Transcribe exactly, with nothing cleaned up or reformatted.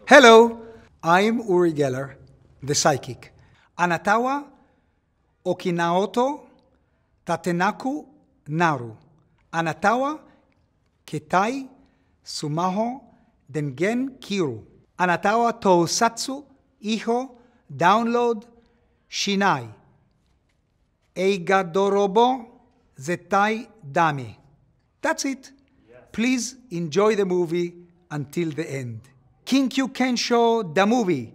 Hello, I'm Uri Geller, the psychic. あなたは沖縄と立てなくなる。あなたは携帯、スマホ、電源切る。あなたは盗撮、違法、ダウンロードしない。映画泥棒、絶対ダメ。That's it. Please enjoy the movie until the end. 緊急検証 the movie